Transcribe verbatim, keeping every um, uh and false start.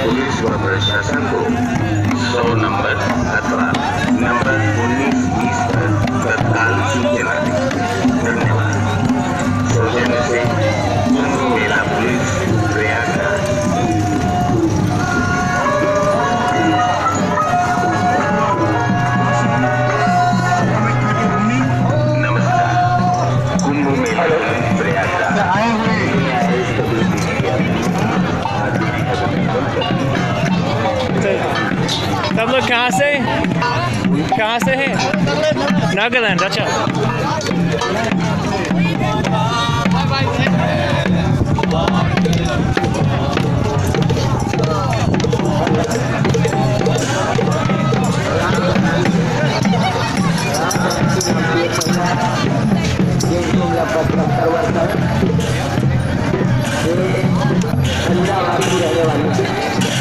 Police व प्रशासन को सौ नंबर अथवा नंबर उन्नीस बीस पर तत्काल सूचना दें। धन्यवाद। सौजन्य से कुंभ मेला पुलिस, प्रयागराज। नमस्कार। कुंभ मेला प्रयागराज आए हुए सब लोग कहाँ से कहाँ से हैं? नागालैंड। अच्छा, रहने वाले